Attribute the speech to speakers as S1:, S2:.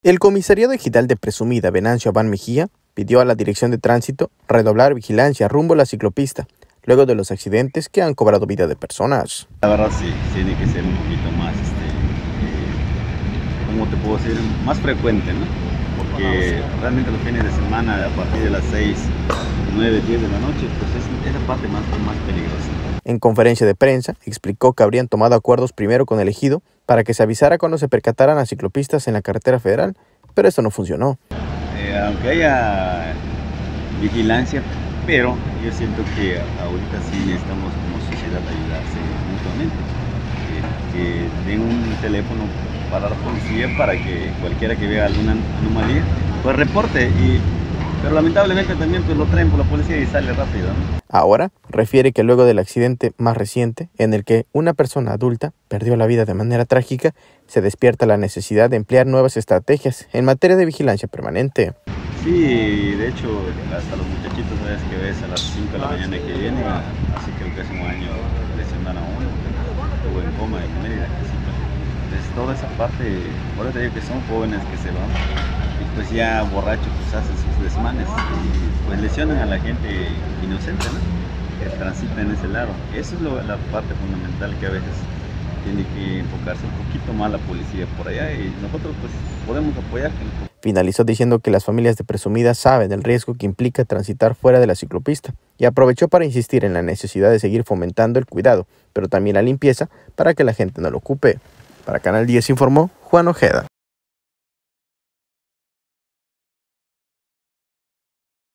S1: El Comisariado Digital de Presumida, Venancio Abán Mejía, pidió a la Dirección de Tránsito redoblar vigilancia rumbo a la ciclopista, luego de los accidentes que han cobrado vida de personas.
S2: La verdad sí, tiene que ser un poquito más, ¿cómo te puedo decir? Más frecuente, ¿no? Porque realmente los fines de semana, a partir de las 6, 9, 10 de la noche, pues es la parte más peligrosa.
S1: En conferencia de prensa, explicó que habrían tomado acuerdos primero con el ejido para que se avisara cuando se percataran a ciclopistas en la carretera federal, pero esto no funcionó.
S2: Aunque haya vigilancia, pero yo siento que ahorita sí necesitamos como sociedad ayudarse mutuamente. Que den un teléfono para la policía para que cualquiera que vea alguna anomalía, pues reporte. Pero lamentablemente también pues lo traen por la policía y sale rápido, ¿no?
S1: Ahora, refiere que luego del accidente más reciente, en el que una persona adulta perdió la vida de manera trágica, se despierta la necesidad de emplear nuevas estrategias en materia de vigilancia permanente.
S2: Sí, de hecho, hasta los muchachitos a veces que ves a las 5 de la mañana que vienen, así que el próximo año lesionan a uno, estuvo en coma de Mérida. Entonces toda esa parte, ahora te digo que son jóvenes que se van, y pues ya borrachos pues hacen sus desmanes, y pues lesionan a la gente inocente, ¿no? Que transita en ese lado. Eso es la parte fundamental que a veces tiene que enfocarse un poquito más la policía por allá, y nosotros pues podemos apoyar.
S1: Finalizó diciendo que las familias de Presumida saben el riesgo que implica transitar fuera de la ciclopista y aprovechó para insistir en la necesidad de seguir fomentando el cuidado, pero también la limpieza para que la gente no lo ocupe. Para Canal 10 informó Juan Ojeda.